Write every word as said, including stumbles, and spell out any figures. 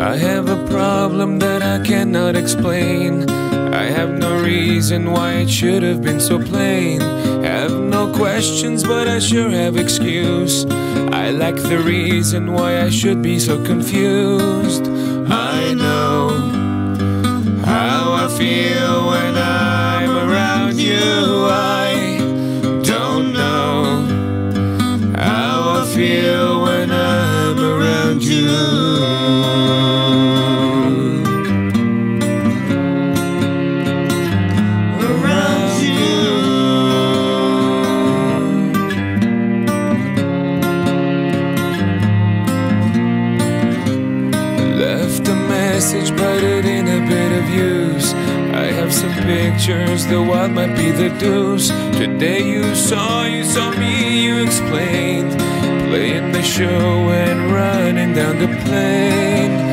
I have a problem that I cannot explain. I have no reason why it should have been so plain. Have no questions, but I sure have excuse. I lack the reason why I should be so confused. I know how I feel when I'm around you. I don't know how I feel when I'm around you. But it ain't a bit of use. I have some pictures, the wild might be the deuce. Today you saw, you saw me, you explained, playing the show and running down the plane.